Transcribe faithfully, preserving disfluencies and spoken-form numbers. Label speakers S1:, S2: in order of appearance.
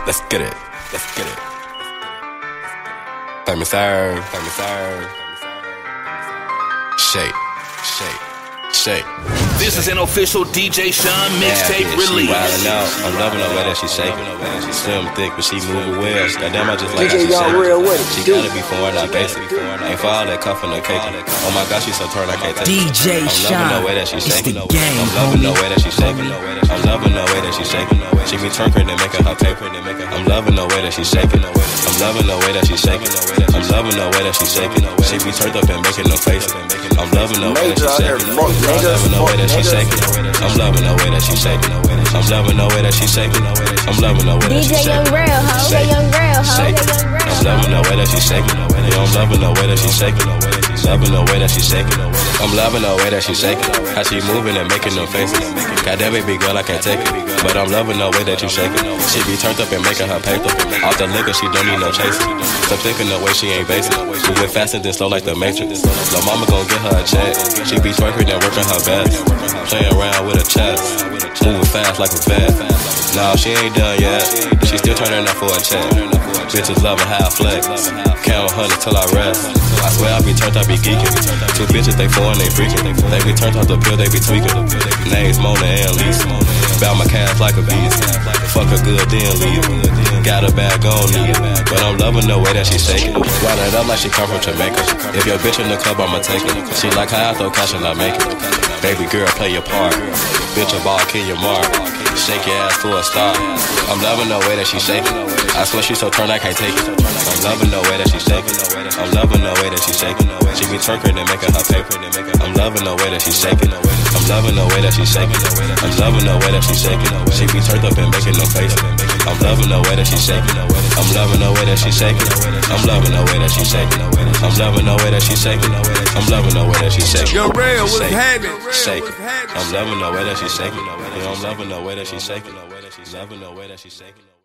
S1: Let's get it. Let's get it. Let me serve. Let me serve. Shake. Shake. Shake.
S2: This is an official D J Sean mixtape
S1: yeah,
S2: release.
S1: She wildin' out. I'm loving the way that she shaking. She slim thick, but she moving well. Goddamn, I just like how she shaking.
S3: Real with it.
S1: She gotta be foreign, not basic. Ain't for all that cuffin' or cake. Oh my God, she so turned, I can't take it.
S4: D J Sean,
S1: I'm loving the way that she shaking.
S4: it's the game,
S1: I'm loving the way that she shaking. I'm loving the way that she shaking. She be twerking and making her paper. I'm loving the way that she shaking. I'm loving the way that she shaking. I'm loving the way that she shaking. She be turned up and making no face. I'm loving the way that she shaking. I'm loving the way that she shaking. I'm loving the way that she shaking. I'm loving the way that she shaking. I'm loving the way that she shaking.
S5: D J Young Real, ho. D J Young Real, ho.
S1: I'm loving the way that she shaking. Yeah, I'm loving the way that she shaking. Loving the way that she shaking. I'm loving the way that she shaking. How she moving and making them faces. Goddamn baby girl, I can't take it. But I'm loving the way that you shaking. She be turned up and making her paper. Off the liquor, she don't need no chasing. So thinking the way she ain't basic. Moving fast and then slow like the Matrix. Lil' mama gon' get her a check. She be twerking and working her best. Playing around with her chest. Moving fast like a vet. Nah, she ain't done yet. She still turning up for a check. Bitches loving how I flex. Count hundred till I rest. I swear I be turned, I be geeking. Two bitches, they foreign, they freaking. They be turned off the pill, they be tweaking. Names Mona and Lisa. Bout my cash like a beast. Fuck her good, then leave. Got a bag on me, but I'm loving the way that she shaking. Wind it up like she come from Jamaica. If your bitch in the club, I'ma take it. She like how I throw cash and I make it. Baby girl, play your part. Bitch, a ball, kill your mark. Shake your ass for a star. I'm loving the way that she shaking. I swear she so turned, I can't take it. I'm loving the way that she shaking. I'm loving the way that she shaking. She be twerking and making her paper. I'm loving the way that she shaking. I'm loving the way that she shaking. I'm loving the way that she shaking. She be turned up and making no face. I'm loving the way that she shaking. I'm loving the way that she shaking. I'm loving the way that she shaking. I'm loving the way that she shaking. I'm loving the way that she shaking.
S3: Young Real, what's happening?
S1: Shaking. I'm loving the way that she shaking. I'm loving the way that she shaking. Loving the way that she shaking.